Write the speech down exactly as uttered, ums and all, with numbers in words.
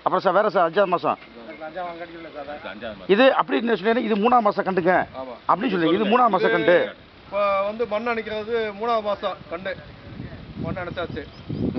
அப்புறம் சார் வேறு சார் அஞ்சாவது மாதம் இது அப்படி சொன்னீங்கன்னா இது மூணாவது மாதம் கண்டுங்க அப்படின்னு சொல்லி இது மூணாவது மாதம் கண்டு இப்போ வந்து மண் அணைக்கிறது மூணாவது மாதம் கண்டு மண் அணைச்சாச்சு